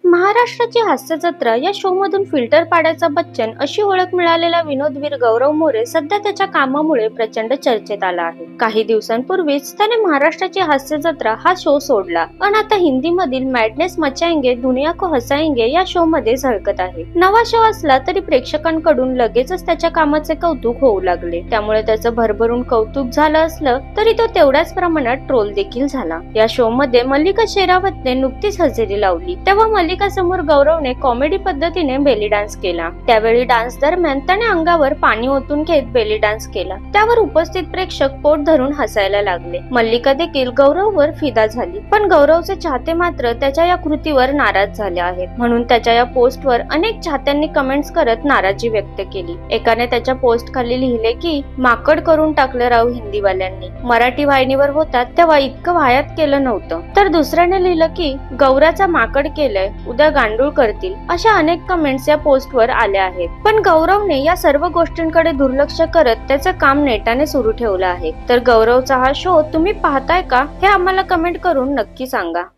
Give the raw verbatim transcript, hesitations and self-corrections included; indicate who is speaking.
Speaker 1: महाराष्ट्राची हास्य जत्रा या शो मधून फिल्टर पाडायचा बच्चन अशी ओळख मिळालेला विनोदवीर गौरव मोरे सध्या त्याच्या कामामुळे प्रचंड चर्चेत आला आहे। काही दिवसांपूर्वीच त्याने महाराष्ट्राची हास्य जत्रा हा शो सोडला आणि आता हिंदी मधील मॅडनेस मचाएंगे दुनिया को हसाएंगे या शो मध्ये झळकत आहे। नवा शो असला तरी प्रेक्षकांकडून लगेचच त्याच्या कामाचे कौतुक होऊ लागले, त्यामुळे त्याचं भरभरून कौतुक झालं असलं तरी तो तेवढ्याच प्रमाणात ट्रोल देखील झाला। या शो मध्ये मल्लिका शेरावतने नुकतीच हजेरी लावली, तेव्हा मल्लिका समोर गौरवने कॉमेडी पद्धतीने बेली डान्स केला। त्यावेळी डान्स दरम्यान त्याने अंगावर पाणी ओतून घेत बेली डान्स केला, त्यावर उपस्थित प्रेक्षक पोट धरून हसायला लागले। मल्लिका देखील गौरववर फिदा झाली, पण गौरवचे चाहते मात्र त्याच्या या कृतीवर नाराज झाले आहेत, म्हणून त्याच्या या पोस्टवर अनेक चाहत्यांनी कमेंट्स करत नाराजी व्यक्त केली। एकाने त्याच्या पोस्ट खाली लिहिले की माकड करून टाकलं राव हिंदीवाल्यांनी, मराठी वाहिनीवर होतात तेव्हा इतकं वायात केलं नव्हतं। तर दुसऱ्याने लिहिलं की गौराचा माकड केलंय, उद्या गांडूळ करतील। अशा अनेक कमेंट्स या पोस्टवर आल्या आहेत, पण गौरवने या सर्व गोष्टींकडे दुर्लक्ष करत त्याचं काम नेटाने सुरू ठेवलं आहे। तर गौरवचा हा शो तुम्ही पाहताय का हे आम्हाला कमेंट करून नक्की सांगा।